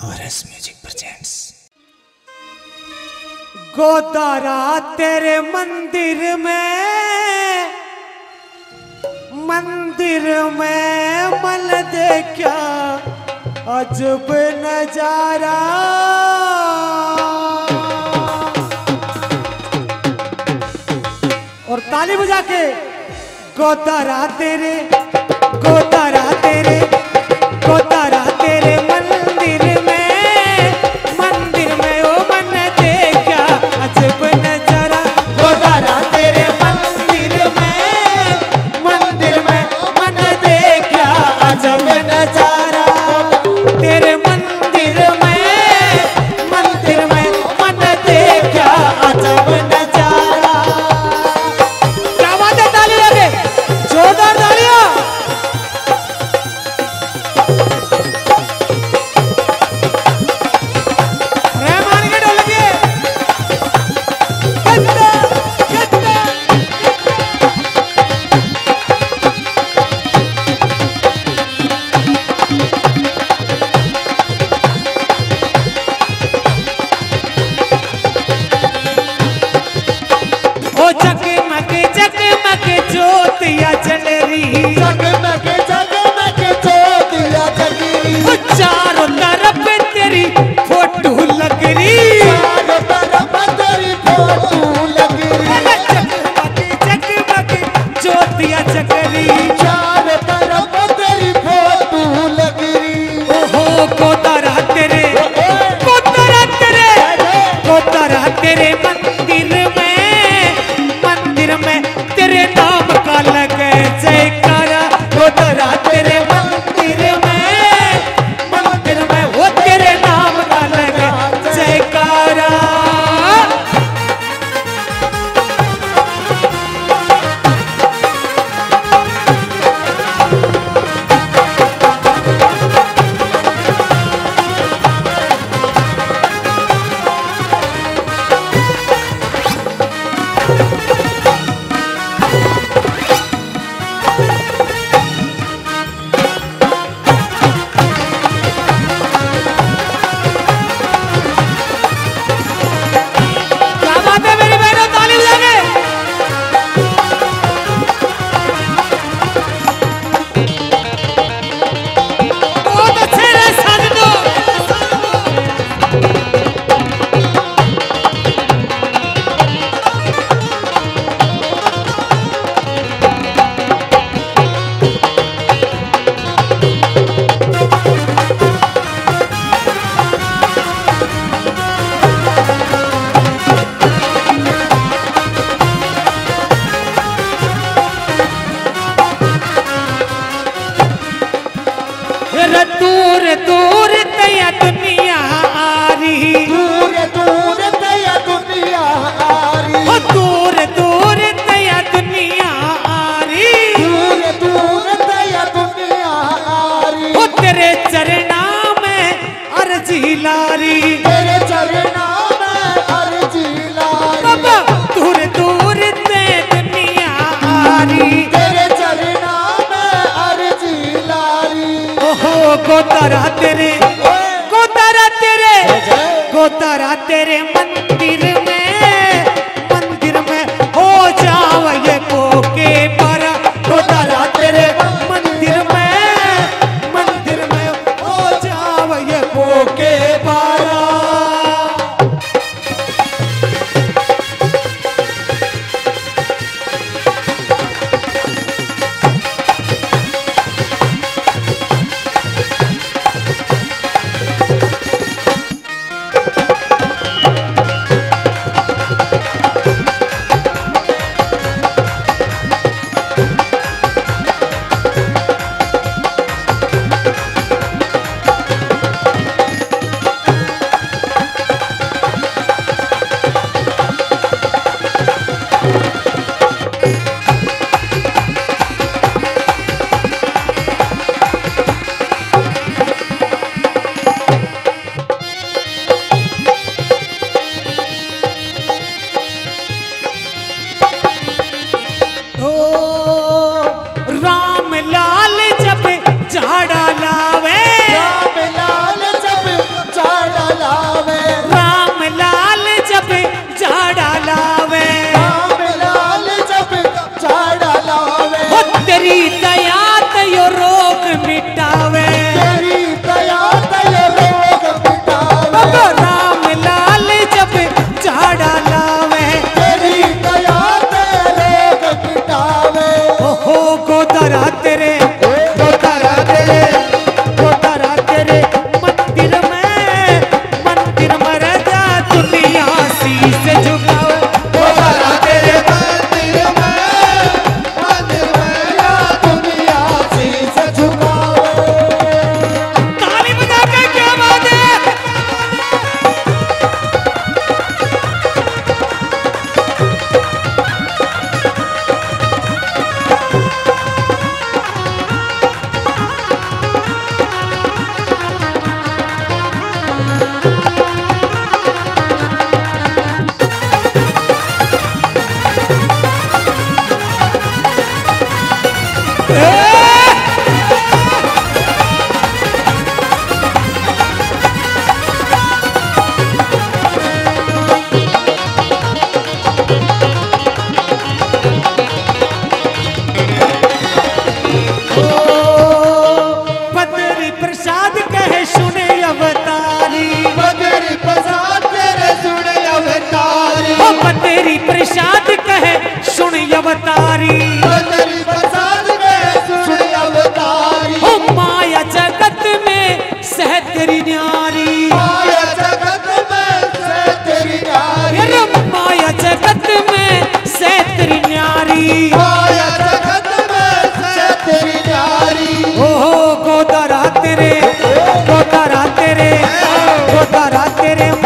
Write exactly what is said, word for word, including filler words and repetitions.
और S music presents. Godara तेरे मंदिर में, मंदिर में मन देखा अजब नजारा। और ताली बजा के गोदारा तेरे, गोदारा तेरे, गोदारा तेरे मंदिर में, मंदिर में ओ मन देखा अजब नजारा। गोदारा तेरे मंदिर में, मंदिर में मन देखा अजब नजारा। तेरे मंदिर में, मंदिर में मन देखा अजब नजारा। क्या बात है, ताली लगे, जोरदार तालियां। जगमग जगमग ज्योतिया जल रही, जगमग जगमग ज्योतिया जल रही। चारों तरफ तेरी फोटो लग रही, चारों तरफ तेरी फोटो लग रही। जगमग जगमग ज्योतिया जग रही, चारों तरफ तेरी फोटो लग रही। ओहो गोदारा तेरे, गोदारा तेरे, गोदारा तेरे मंदिर में, मंदिर में तेरे नाम का लगे जयकारा। गोदारा तेरे मंदिर में, मंदिर में वो तेरे नाम का लगे जयकारा। क्या बात है मेरी बहनों, ताली बजाएंगे। बहुत अच्छे रे साजनो। रे दूर दूर तया दुनिया आ रही, दूर दूर तया दुनिया आ रही। ओ दूर दूर तया दुनिया आ रही, दूर दूर तया दुनिया आ रही। ओ तेरे चरणा में अर्जी लारी। तेरे चरणों में अर्जी लाई। बाबा दूर दूर ते दुनिया आ रही, तेरे चरणों में अर्जी लाई। ओहो गोदारा तेरे, गोदारा तेरे, गोदारा तेरे मंदिर में, मंदिर में हो जाओ ये कोके पारा। गोदारा तेरे मंदिर में, मंदिर में हो जाओ ये कोके पारा। तेरी दया यो रोग मिटावे, तेरी दया ये रोग मिटावे। राम लाल जब झाड़ा लावे, तेरी दया रोग मिटावे। ओहो गोदरा तेरे गोदरा तेरे गोदरा तेरे मंदिर में मंदिर में राजा दुनिया शीश झुकावे। गोदरा तेरे मंदिर में मंदिर में या दुनिया शीश झुकावे। ताली बजा के क्या बात है। बदरी प्रसाद कहे सुने अवतारी, बदरी प्रसाद तेरे सुने अवतारी। ओ बदरी प्रसाद कहे सुन अवतारी, बदरी प्रसाद तेरे सुने अवतारी। ओ माया जगत में सह तेरी न्यारी, माया जगत में से तेरी नारी। अरे माया जगत में सह तेरी न्यारी। माया जगत में से तेरी नारी। ओहो गोदरा तेरे गोदरा तेरे गोदरा तेरे